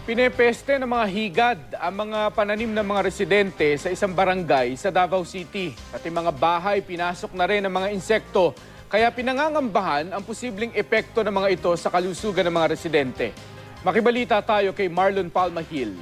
Pinepeste ng mga higad ang mga pananim ng mga residente sa isang barangay sa Davao City. Pati mga bahay pinasok na rin ng mga insekto. Kaya pinangangambahan ang posibleng epekto ng mga ito sa kalusugan ng mga residente. Makibalita tayo kay Marlon Palmahil.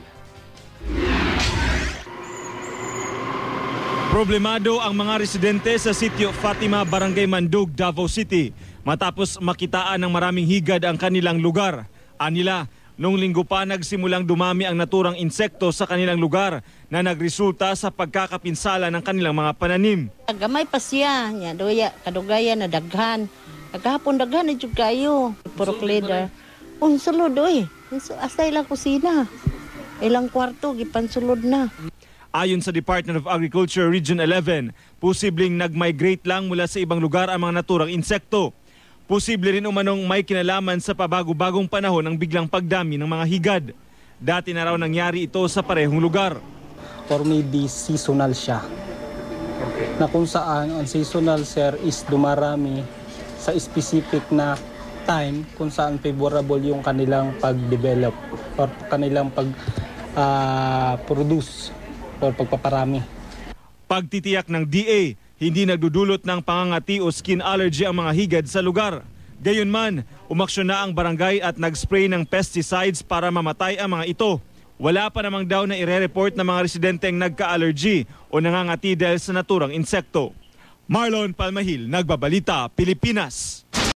Problemado ang mga residente sa sitio Fatima, Barangay Mandug, Davao City matapos makitaan ng maraming higad ang kanilang lugar. Anila, noong linggo pa nagsimulang dumami ang naturang insekto sa kanilang lugar na nagresulta sa pagkakapinsala ng kanilang mga pananim. Gamay pa siya, kadugaya na daghan. Agahapon daghan na jud kayo. Purok leader. Sulod oy. Asay lang kusina. Ilang kwarto gipansulod na. Ayon sa Department of Agriculture Region 11, posibleng nag-migrate lang mula sa ibang lugar ang mga naturang insekto. Posible rin umanong may kinalaman sa pabago-bagong panahon ng biglang pagdami ng mga higad. Dati na raw nangyari ito sa parehong lugar. Or maybe seasonal siya. Na kung saan ang seasonal, sir, is dumarami sa specific na time kung saan favorable yung kanilang pag-develop or kanilang pag-produce or pagpaparami. Pagtitiyak ng DA, hindi nagdudulot ng pangangati o skin allergy ang mga higad sa lugar. Gayunman, umaksyon na ang barangay at nag-spray ng pesticides para mamatay ang mga ito. Wala pa namang daw na ire-report ng mga residenteng nagka-allergy o nangangati dahil sa naturang insekto. Marlon Palmahil, Nagbabalita, Pilipinas.